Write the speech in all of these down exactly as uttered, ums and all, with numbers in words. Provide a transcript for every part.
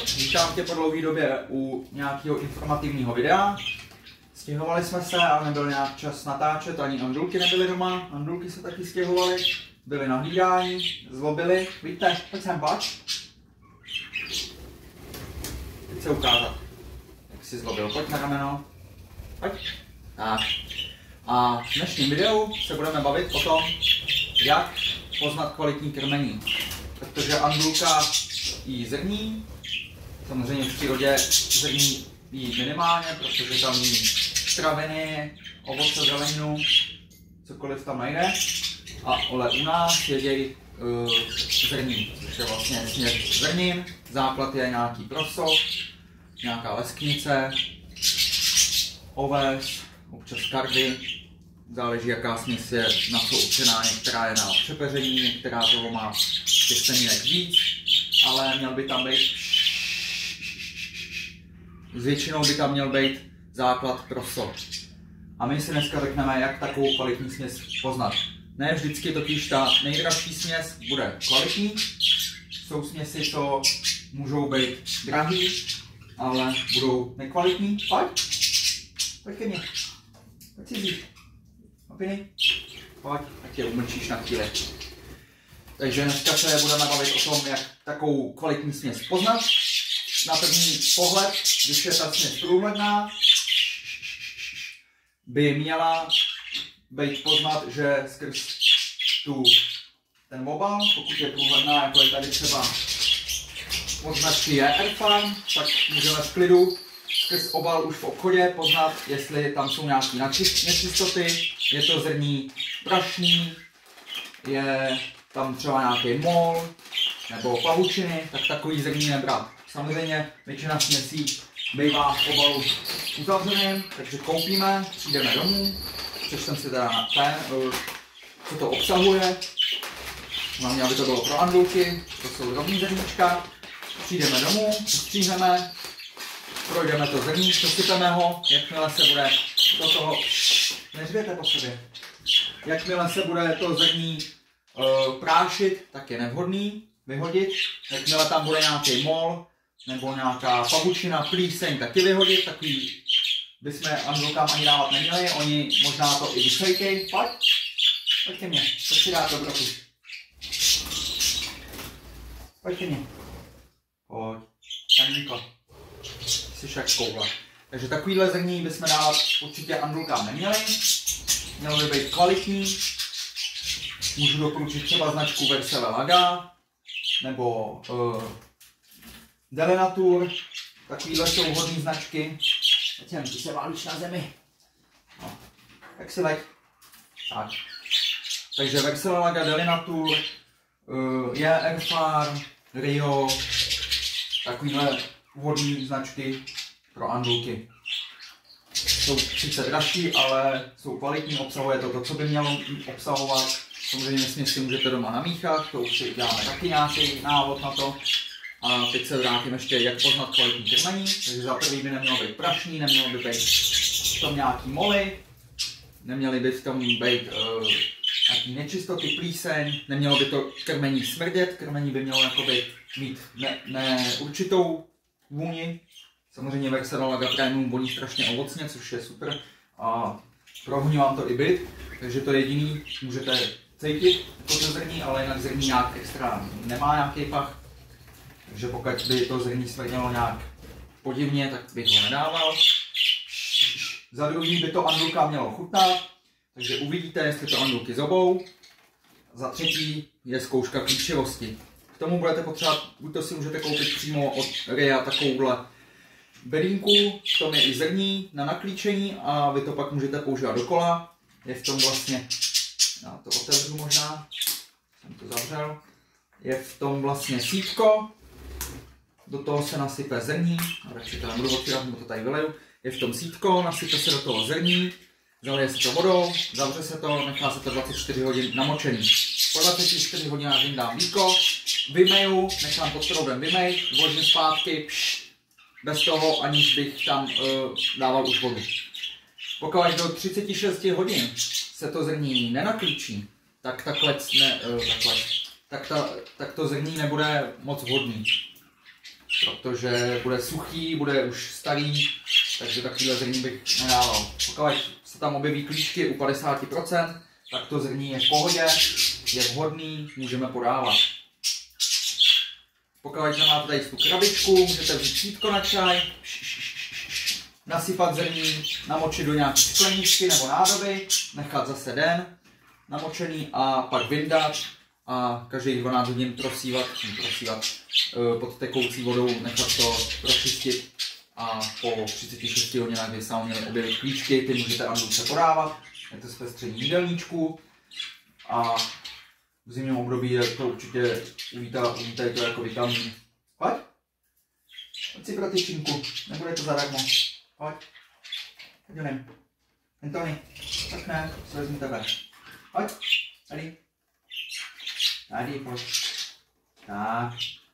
Vítám tě po dlouhé době u nějakého informativního videa. Stěhovali jsme se, ale nebyl nějak čas natáčet, ani Andulky nebyly doma. Andulky se taky stěhovaly, byly na hlídání, zlobily. Víte, pojď sem, pojď. Teď se ukázat, jak jsi zlobil. Pojď na rameno. Pojď. Tak. A v dnešním videu se budeme bavit o tom, jak poznat kvalitní krmení. Protože Andulka jí zrní, samozřejmě v přírodě zrní jí minimálně, protože tam jí straviny, ovoce, zeleninu, cokoliv tam najde. A ale u nás jedějí uh, zrní, což je vlastně směs zrnin, základ je nějaký proso, nějaká lesknice, oves, občas kardy, záleží jaká směs je na co určená, některá je na přepeření, některá toho má těch semínek víc, ale měl by tam být, s většinou by tam měl být základ proso. A my si dneska řekneme, jak takovou kvalitní směs poznat. Ne vždycky totiž ta nejdražší směs bude kvalitní, jsou směsi, co můžou být drahý, ale budou nekvalitní. Pojď, pojď ke mně, pojď si vzít. Opiny? Pojď, ať tě umlčíš na chvíli. Takže dneska se budeme bavit o tom, jak takovou kvalitní směs poznat. Na první pohled, když je ta směs průhledná, by měla být poznat, že skrz tu, ten obal, pokud je průhledná, jako je tady třeba od značky J R Farm, tak můžeme v klidu skrz obal už v obchodě poznat, jestli tam jsou nějaké nečistoty, je to zrní prašný, je tam třeba nějaký mol nebo pavučiny, tak takový zrní nebrat. Samozřejmě většina směsí bývá v obalu uzavřeným, takže koupíme, přijdeme domů, přečtem si teda ten, co to obsahuje, hlavně aby to bylo pro Andulky, to jsou drobný zrníčka, přijdeme domů, přistříhneme, projdeme to zrní, přesypeme ho, jakmile se bude do toho, neřvěte po sobě, jakmile se bude to zrní uh, prášit, tak je nevhodný vyhodit, jakmile tam bude nějaký mol, nebo nějaká pavučina, plíseň, taky vyhodit, takový bychom Andulkám ani dávat neměli, oni možná to i vysejkej, pojď, pojď ke mně, pojď si dát dobrotu, pojď ke mně, pojď, Taníko, jsi však koule. Takže takovýhle zrní bychom dávat určitě Andulkám neměli, mělo by být kvalitní, můžu doporučit třeba značku Versele Laga, nebo uh, Delenatur, takovýhle jsou vhodné značky. Teď ty se válíš na zemi. No, tak si leď. Tak. Takže Versele Laga, Delenatur, uh, J R Farm, Rio, takovýhle vhodné značky pro Andulky. Jsou sice dražší, ale jsou kvalitní, obsahuje to, to co by mělo obsahovat. Samozřejmě směs si můžete doma namíchat, to už si děláme taky nějaký návod na to. A teď se vrátím ještě, jak poznat kvalitní krmení. Takže za prvý by nemělo být prašný, nemělo by být v tom nějaký moly, neměly by v tom být uh, nějaký nečistoty, plíseň, nemělo by to krmení smrdět, krmení by mělo jakoby mít neurčitou ne vůni. Samozřejmě Versele Laga Premium voní strašně ovocně, což je super a prohoní vám to i byt, takže to jediný můžete cítit to zrní, ale jinak zrní nějak extra nemá nějaký pach. Takže pokud by to zrní smrdělo nějak podivně, tak bych ho nedával. Za druhý by to Andulka mělo chutnat, takže uvidíte, jestli to Andulky zobou. Za třetí je zkouška klíčivosti. K tomu budete potřebovat, buď to si můžete koupit přímo od Ria takovouhle bedínku, v tom je i zrní na naklíčení a vy to pak můžete používat dokola. Je v tom vlastně, já to otevřu možná, jsem to zavřel, je v tom vlastně sítko, do toho se nasype zrní, a radši to nebudu otvírat, nebo to tady vyleju, je v tom sítko, nasype se do toho zrní, zalije se to vodou, zavře se to, nechá se to dvacet čtyři hodin namočený. Po dvaceti čtyřech hodinách jim dám víko, vymeju, nechám pod proudem vymej, vložím zpátky, pš, bez toho, aniž bych tam uh, dával už vodu. Pokud do třiceti šesti hodin se to zrní nenaklíčí, tak takhle, ne, uh, takhle tak, ta, tak to zrní nebude moc vhodný. protože bude suchý, bude už starý, takže takovýhle zrní bych nedával. Pokud se tam objeví klíčky u padesát procent, tak to zrní je v pohodě, je vhodný, můžeme podávat. Pokud nemáte tady tu krabičku, můžete vzít sítko na čaj, nasypat zrní, namočit do nějaké skleničky nebo nádoby, nechat zase den namočený a pak vyndat a každých dvanáct hodin prosívat, prosívat pod tekoucí vodou, nechat to pročistit a po třiceti šesti hodinách, kdy se vám měly objevit klíčky, ty můžete Andulce podávat, je to zpestření jídelníčku a v zimním období to určitě uvítají to jako vitamin. Pojď, pojď si pro tyčinku, nebude to zadarmo, pojď, pojď jen, Antony, tak ne, si vezmu tebe, pojď, tady, tady, pojď, tak.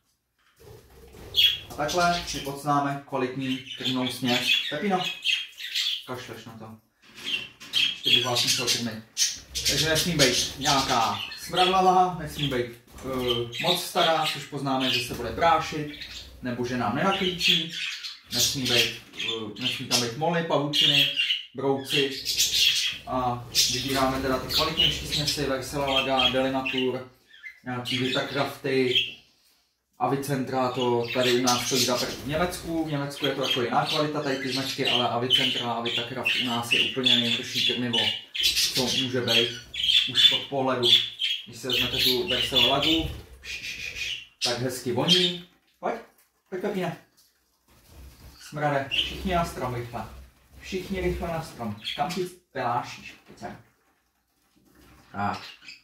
A takhle si podsnáme kvalitní krmnou směs. Pepino, kašleš na to. Ještě bych vás musel krmit. Takže nesmí být nějaká smradlavá, nesmí být uh, moc stará, což poznáme, že se bude prášit, nebo že nám nenaklíčí. Nesmí, být, uh, nesmí tam být moly, pavučiny, brouci. A vybíráme teda ty kvalitnější směsi, Versela Laga, Delinatur, nějaký Vitakrafty, Avicentra, to tady u nás stojí za prd v Německu. V Německu je to jako jiná kvalita tady ty značky, ale Avicentra a Vitakraft u nás je úplně nejhorší krmivo, co může být už od pohledu. Když si vezmete tu Versela Lagu, tak hezky voní. Pojď, pojď Pepine. Smrade, všichni na strom rychle. Všichni rychle na strom. Kam ty pelášíš? Tak.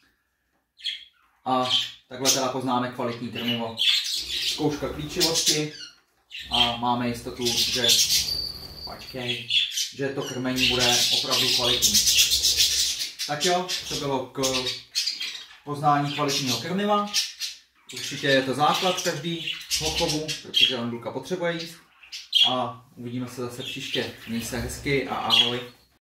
A takhle teda poznáme kvalitní krmivo. Zkouška klíčivosti a máme jistotu, že, počkej, že to krmení bude opravdu kvalitní. Tak jo, to bylo k poznání kvalitního krmiva. Určitě je to základ každého chovu, protože Andulka potřebuje jíst. A uvidíme se zase příště. Měj se hezky a ahoj.